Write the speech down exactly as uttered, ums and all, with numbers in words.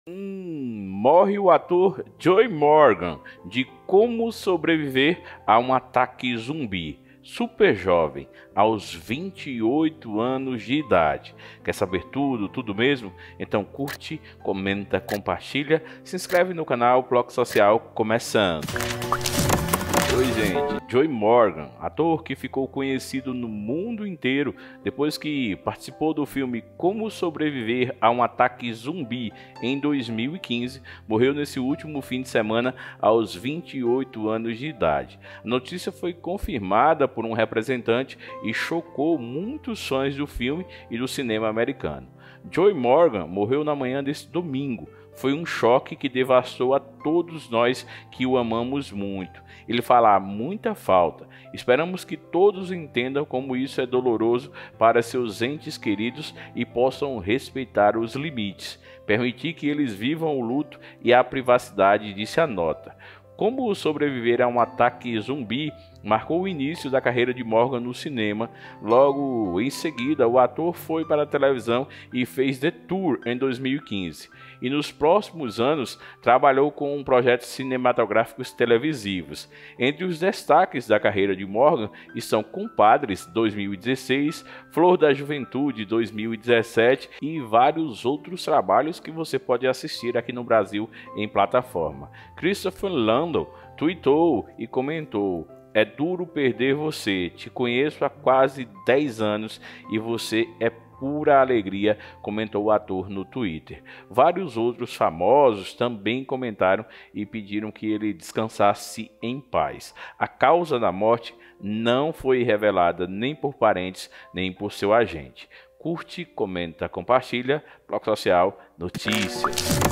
Hum, morre o ator Joey Morgan de Como Sobreviver a um Ataque Zumbi. Super jovem, aos vinte e oito anos de idade. Quer saber tudo, tudo mesmo? Então curte, comenta, compartilha, se inscreve no canal Bloco Social começando. Oi gente, Joey Morgan, ator que ficou conhecido no mundo inteiro depois que participou do filme Como Sobreviver a um Ataque Zumbi em dois mil e quinze, morreu nesse último fim de semana aos vinte e oito anos de idade. A notícia foi confirmada por um representante e chocou muitos fãs do filme e do cinema americano. Joey Morgan morreu na manhã desse domingo. Foi um choque que devastou a todos nós que o amamos muito. Ele fará muita falta. Esperamos que todos entendam como isso é doloroso para seus entes queridos e possam respeitar os limites. Permitir que eles vivam o luto e a privacidade, disse a nota. Como Sobreviver a um Ataque Zumbi marcou o início da carreira de Morgan no cinema. Logo em seguida, o ator foi para a televisão e fez The Tour em dois mil e quinze. E nos próximos anos, trabalhou com projetos cinematográficos televisivos. Entre os destaques da carreira de Morgan estão Compadres, dois mil e dezesseis, Flor da Juventude, dois mil e dezessete e vários outros trabalhos que você pode assistir aqui no Brasil em plataforma. Christopher Landon tweetou e comentou: "É duro perder você, te conheço há quase dez anos e você é pura alegria", comentou o ator no Twitter. Vários outros famosos também comentaram e pediram que ele descansasse em paz. A causa da morte não foi revelada nem por parentes nem por seu agente. Curte, comenta, compartilha. Bloco Social Notícias.